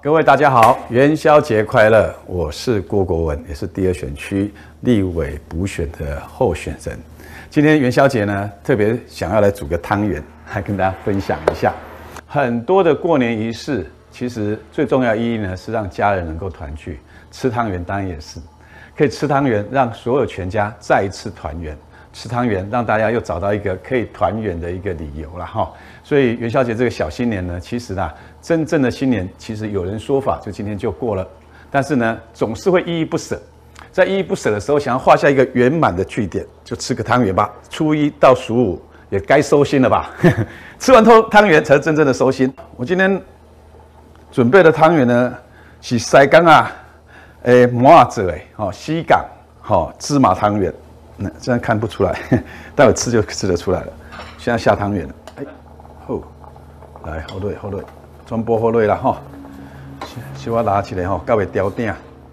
各位大家好，元宵节快乐！我是郭国文，也是第2选区立委补选的候选人。今天元宵节呢，特别想要来煮个汤圆，来跟大家分享一下。很多的过年仪式，其实最重要的意义呢，是让家人能够团聚。吃汤圆当然也是，可以吃汤圆，让所有全家再一次团圆。吃汤圆，让大家又找到一个可以团圆的一个理由了哈。所以元宵节这个小新年呢，其实呢，真正的新年，其实有人说法就今天就过了，但是呢，总是会依依不舍。在依依不舍的时候，想要画下一个圆满的句点，就吃个汤圆吧。初1到15也该收心了吧？吃完汤圆才是真正的收心。我今天准备的汤圆呢，是西港啊，麻仔做的，西港，芝麻汤圆。这样看不出来，待会吃就吃得出来了。现在下汤圆了，好，来好累，全部好累啦哈。先我拿起来哈，到尾掉顶。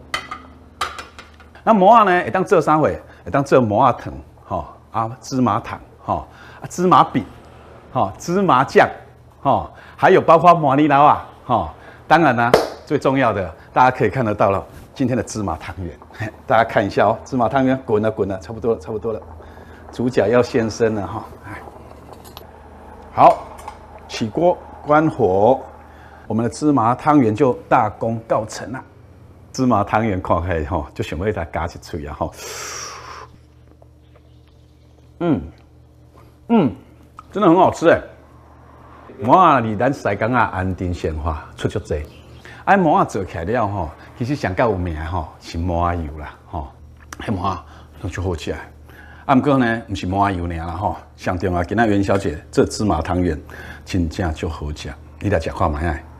那麻仔呢，会当做啥货？会当做麻仔糖，芝麻糖，芝麻饼，芝麻酱，还有包括麻里捞啊，当然呢，最重要的，大家可以看得到了。今天的芝麻汤圆，大家看一下哦，芝麻汤圆滚了，差不多了，主角要现身了哈。好，起锅关火，我们的芝麻汤圆就大功告成了。芝麻汤圆看起来哈，就想要它加一嘴啊哈。真的很好吃哎。麻仔离咱西港啊安定鲜花出足济。麻仔做起来了吼，其实上较有名吼是麻仔油啦，迄麻仔就好吃啊。不过呢，不是麻仔油尔啦吼，上重要今仔元宵节这芝麻汤圆真正就好吃，你来吃看卖啊。